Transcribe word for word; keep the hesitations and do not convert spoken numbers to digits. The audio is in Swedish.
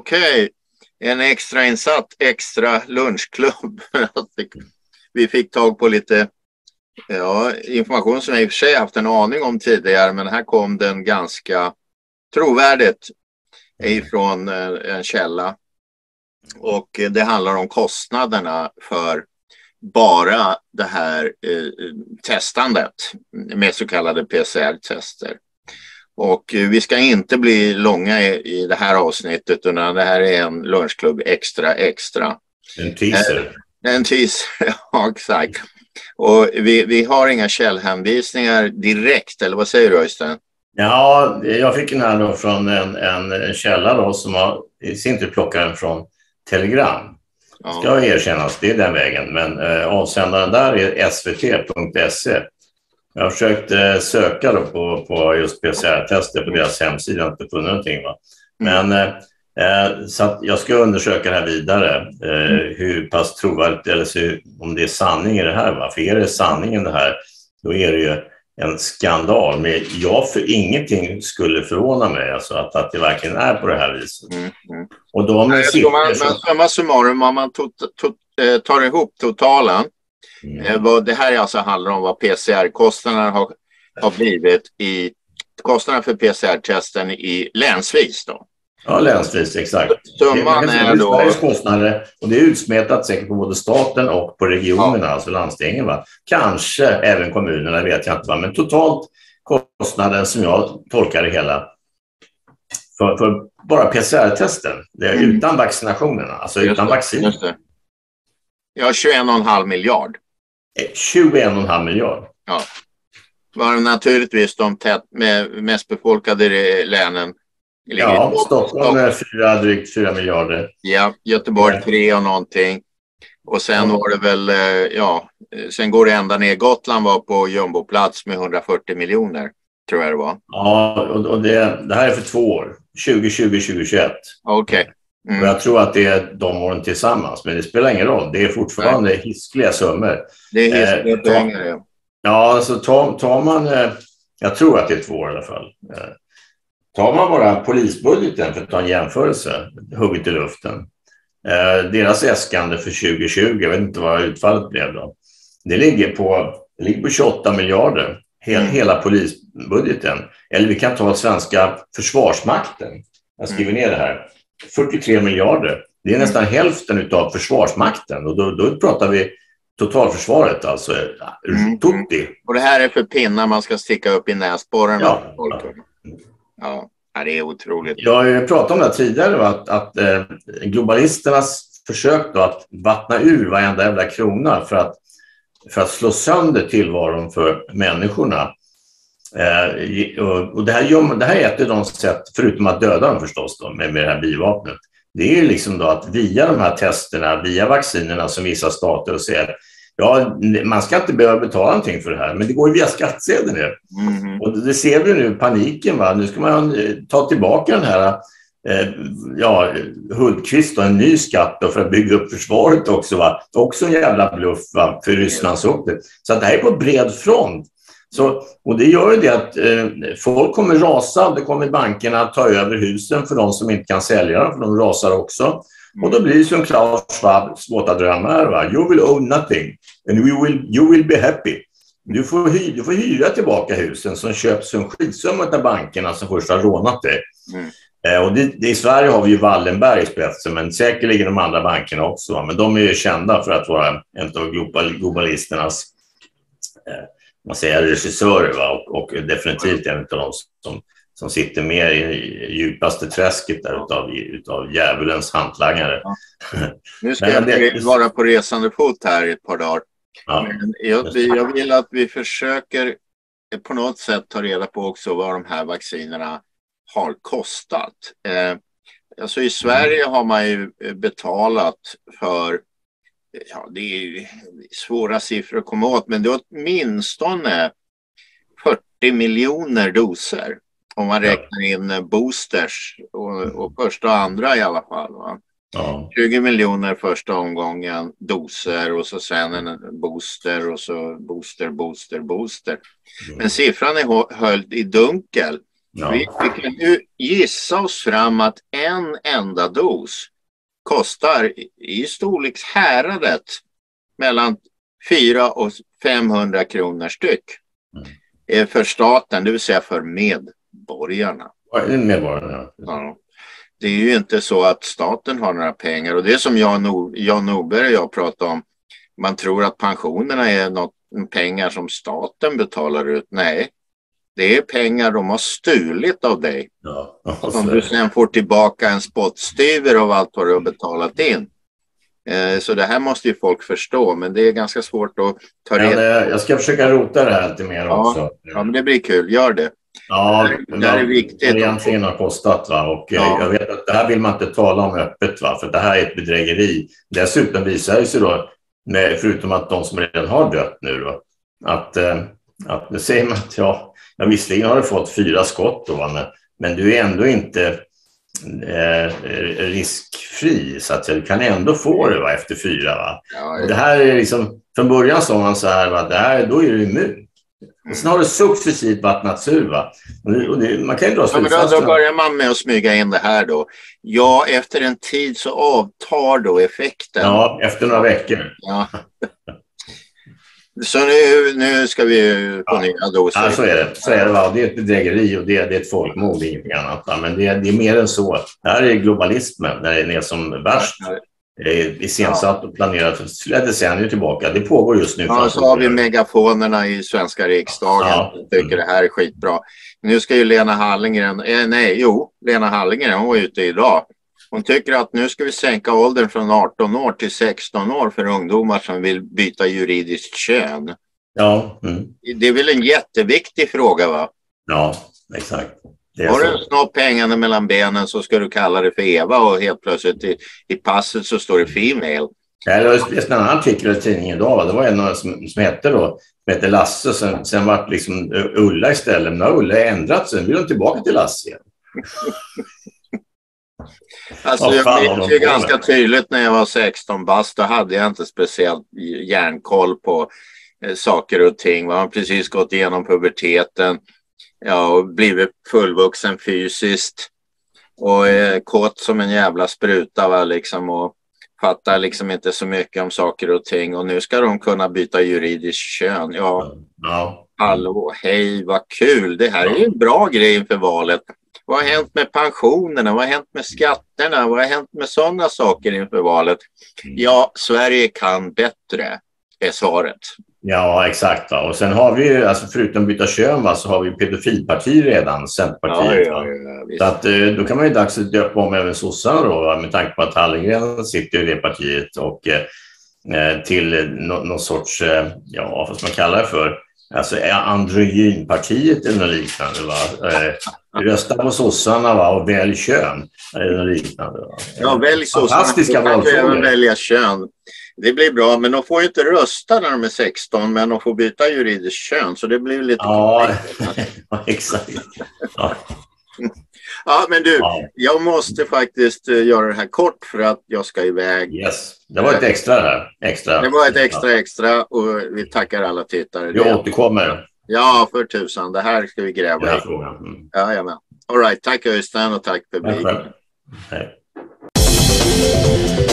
Okej, en extra insatt extra lunchklubb. Vi fick tag på lite ja, information som jag i och för sig haft en aning om tidigare, men här kom den ganska trovärdigt ifrån en källa. Och det handlar om kostnaderna för bara det här eh, testandet med så kallade P C R-tester. Och vi ska inte bli långa i, i det här avsnittet, utan det här är en lunchklubb extra extra. En teaser. Eh, en teaser, ja exakt. Och vi, vi har inga källhänvisningar direkt, eller vad säger du Öystein? Ja, jag fick den här då från en, en källa då som har i sin tur plockat den från Telegram. Ja. Ska erkännas, det är den vägen. Men eh, avsändaren där är s v t punkt se. Jag har försökt eh, söka då på, på just P C R-tester på deras hemsida, inte funnit någonting va. Men eh, eh, så att jag ska undersöka det här vidare. Eh, mm. Hur pass trovärdigt eller så, om det är sanning i det här va. För är det sanningen det här, då är det ju en skandal. Men jag för ingenting skulle förvåna mig alltså att, att det verkligen är på det här viset. Mm. Mm. Och de jag tror man, man, samma summarum, om man tot, tot, eh, tar ihop totalen. Mm. Eh, vad det här alltså handlar om vad P C R-kostnaderna har, har blivit i kostnaderna för P C R-testen i länsvis då. Ja, länsvis, exakt. Summan det, är då... kostnader, och det är utsmetat säkert på både staten och på regionerna, ja. Alltså landstingen va. Kanske även kommunerna, vet jag inte va. Men totalt kostnaden som jag tolkar det hela för, för bara P C R-testen, det är mm. utan vaccinationerna, alltså just utan det, vaccin. Ja, tjugoen komma fem miljard. tjugoen komma fem miljard. Ja. Var naturligtvis de tätt med mest befolkade länen. Ja, Stockholm är fyra, drygt fyra miljarder. Ja, Göteborg ja. tre och någonting. Och sen ja. var det väl, ja, sen går det ända ner. Gotland var på jumboplats med hundrafyrtio miljoner, tror jag det var. Ja, och det, det här är för två år. tjugo tjugo till tjugo tjugoett. Okej. Okay. Mm. Och jag tror att det är de åren tillsammans, men det spelar ingen roll. Det är fortfarande Nej. hiskliga summor. Det är hiskliga eh, pengar, ja. Ja, alltså tar, tar man, eh, jag tror att det är två år i alla fall. Eh, tar man bara polisbudgeten för att ta en jämförelse, hugget i luften. Eh, deras äskande för tjugo tjugo, jag vet inte vad utfallet blev då. Det ligger på, det ligger på tjugoåtta miljarder, hel, mm. hela polisbudgeten. Eller vi kan ta svenska försvarsmakten. Jag skriver ner det här. fyrtiotre miljarder. Det är nästan mm. hälften av försvarsmakten. Och då, då pratar vi totalförsvaret, alltså mm. tutti. Och det här är för pinnar man ska sticka upp i näsborren. Ja. Ja. ja, det är otroligt. Jag har pratat om det tidigare, att, att eh, globalisternas försök då att vattna ur varenda jävla krona för att, för att slå sönder tillvaron för människorna. Eh, och, och det, här gör, det här är ett av de sätt, förutom att döda dem förstås då, med, med det här bivapnet. Det är liksom då att via de här testerna, via vaccinerna som vissa stater och säger ja, man ska inte behöva betala någonting för det här, men det går ju via skattsedeln nu. Mm. Och det ser vi nu, paniken va. Nu ska man ta tillbaka den här eh, ja, Hultqvist och en ny skatt då för att bygga upp försvaret också va. Också en jävla bluff va, för Rysslands upp. Så att det här är på bred front. Så, och det gör ju det att eh, folk kommer rasa, det kommer bankerna att ta över husen för de som inte kan sälja dem, för de rasar också. Mm. Och då blir det som Klaus Schwabs våta drömmar va. You will own nothing and we will, you will be happy. Du får, hy, du får hyra tillbaka husen som köps som skitsumma av bankerna som först har rånat dig. Mm. Eh, och det, det, i Sverige har vi ju Wallenberg i spetsen, men säkerligen de andra bankerna också. Va? Men de är ju kända för att vara en av global, globalisternas eh, man säger regissörer va? Och, och definitivt en av de som, som sitter mer i djupaste träsket där utav, utav djävulens hantlangare. Ja. Nu ska jag det, vara på resande fot här i ett par dagar. Ja. Men jag, jag vill att vi försöker på något sätt ta reda på också vad de här vaccinerna har kostat. Eh, alltså i Sverige har man ju betalat för, ja det är ju svåra siffror att komma åt, men det är åtminstone fyrtio miljoner doser. Om man räknar in boosters och, och första och andra i alla fall va? Ja. tjugo miljoner första omgången doser och så sen en booster och så booster, booster, booster. Mm. Men siffran är höll i dunkel. Ja. Vi, vi kan ju gissa oss fram att en enda dos kostar i storlekshäradet mellan fyra och femhundra kronor styck. Mm. För staten, det vill säga för medborgarna. Medborgarna. Ja. Det är ju inte så att staten har några pengar, och det är som Jan, Nor- Jan Norberg och jag pratade om. Man tror att pensionerna är något, pengar som staten betalar ut. Nej, det är pengar de har stulit av dig. Ja, som du sen får tillbaka en spottstyver av allt vad du har betalat in. Eh, så det här måste ju folk förstå, men det är ganska svårt att ta reda. Ja, jag ska försöka rota det här lite mer ja, också. Ja, men det blir kul. Gör det. Ja, det, det här är viktigt. Det egentligen har kostat, va? Och ja. Jag vet att det här vill man inte tala om öppet, va? För det här är ett bedrägeri. Dessutom visar det sig då, förutom att de som redan har dött nu då, att, att nu säger man att ja, ja visserligen har du fått fyra skott då, va? Men du är ändå inte eh, riskfri, så att säga. Du kan ändå få det, va, efter fyra, va? Ja, och det här är liksom, från början sa man så här, va? Det här, då är du immun. Och sen har det successivt vattnats ur, va? Och det, man kan ju dra ja, men då, då börjar man med att smyga in det här då. Ja, efter en tid så avtar då effekten. Ja, efter några veckor. Ja. Så nu, nu ska vi på ja. nya doser. Ja, så är det. Så är det, va? Det är ett bedrägeri och det, det är ett folkmord, ingenting annat. Va? Men det, det är mer än så. Det här är globalismen, när det är som värst. Ja. Iscensatt och planerat för flera decennier tillbaka. Det pågår just nu. Ja, så har vi megafonerna i svenska riksdagen. Ja. Jag tycker det här är skitbra. Nu ska ju Lena Hallengren, eh, nej, jo, Lena Hallengren, hon var ute idag. Hon tycker att nu ska vi sänka åldern från arton år till sexton år för ungdomar som vill byta juridiskt kön. Ja. Mm. Det är väl en jätteviktig fråga, va? Ja, exakt. Har du en snopp hängande mellan benen så ska du kalla det för Eva, och helt plötsligt i, i passet så står det female. Ja, det var en annan artikel i tidningen idag. Det var en som, som hette då, som hette Lasse, sen, sen var det liksom Ulla istället. Men Ulla ändrat sig, sen vill de tillbaka till Lasse igen. Alltså oh, jag minns ju ganska tydligt när jag var sexton bast, då hade jag inte speciellt järnkoll på eh, saker och ting. Man har precis gått igenom puberteten. Ja, och blivit fullvuxen fysiskt och är kåt som en jävla spruta, va, liksom, och fattar liksom inte så mycket om saker och ting, och nu ska de kunna byta juridiskt kön. Ja, ja. Hallå, hej, vad kul, det här är ju en bra grej inför valet. Vad har hänt med pensionerna, vad har hänt med skatterna, vad har hänt med sådana saker inför valet? Ja, Sverige kan bättre, är svaret. Ja, exakt. Va? Och sen har vi ju, alltså förutom byta kön, va, så har vi pedofilparti redan, Centerpartiet. Ja, ja, ja, så att, då kan man ju dags att döpa om även sossarna då, va, med tanke på att Hallengren sitter i det partiet, och eh, till no, någon sorts, eh, ja, vad ska man kalla det för? Alltså androgynpartiet eller något liknande, va? Eh, rösta på sossarna, va, och välj kön eller något liknande, va? Ja, välj sossarna. Fantastiska valfrågor. Välja kön. Det blir bra, men de får ju inte rösta när de är sexton, men de får byta juridiskt kön, så det blir lite... Ja, exakt. Ja. Ja, men du, ja. jag måste faktiskt göra det här kort för att jag ska iväg. Yes, det var ett extra här. Extra. Det var ett extra extra, och vi tackar alla tittare. Vi återkommer. Ja, för tusan. Det här ska vi gräva i. Mm. Ja, ja, men. All right, tack Öystein och tack publiken. Hej.